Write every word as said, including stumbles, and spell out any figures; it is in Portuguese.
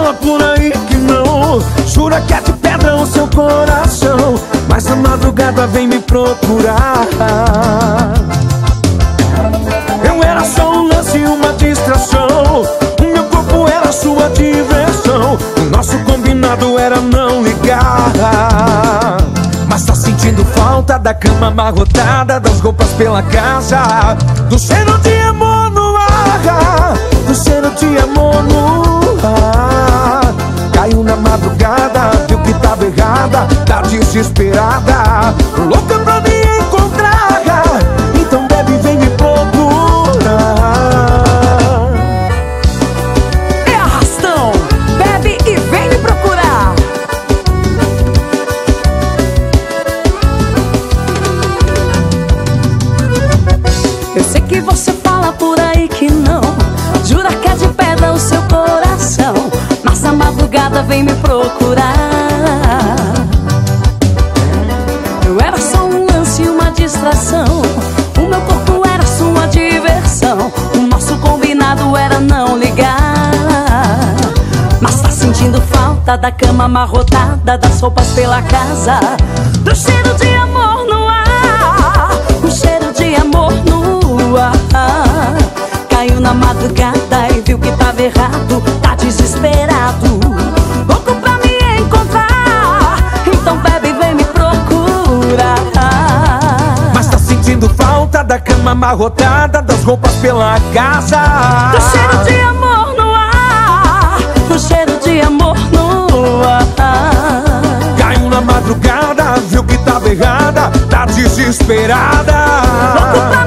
fala por aí que não, jura que é de pedra o seu coração, mas na madrugada vem me procurar. Eu era só um lance e uma distração, o meu corpo era sua diversão, o nosso combinado era não ligar. Mas tá sentindo falta da cama amarrotada, das roupas pela casa, do cheiro de amor no ar, do cheiro de amor no ar. Caiu na madrugada, viu que tava errada, tá desesperada, louca pra me encontrar. Então bebe, vem me procurar. É arrastão, bebe e vem me procurar. Eu sei que você fala por aí que não, jura que é de pedra o seu coração, mas na madrugada vem me procurar. Eu era só um lance e uma distração, o meu corpo era sua diversão, o nosso combinado era não ligar. Mas tá sentindo falta da cama amarrotada, das roupas pela casa, do cheiro de amor no ar, o cheiro de amor no ar. Caiu na madrugada e viu que tava errado, tá desesperado, louco pra me encontrar. Então bebe e vem me procurar. Mas tá sentindo falta da cama amarrotada, das roupas pela casa, do cheiro de amor no ar, do cheiro de amor no ar. caiu na madrugada, viu que tava errada, tá desesperada, Louco pra